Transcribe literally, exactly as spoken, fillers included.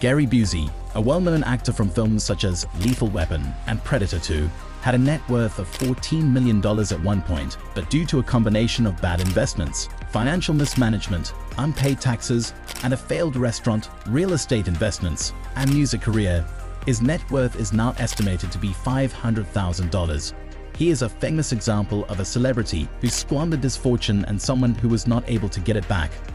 Gary Busey, a well-known actor from films such as Lethal Weapon and Predator two, had a net worth of fourteen million dollars at one point, but due to a combination of bad investments, financial mismanagement, unpaid taxes, and a failed restaurant, real estate investments, and music career, his net worth is now estimated to be five hundred thousand dollars. He is a famous example of a celebrity who squandered his fortune and someone who was not able to get it back.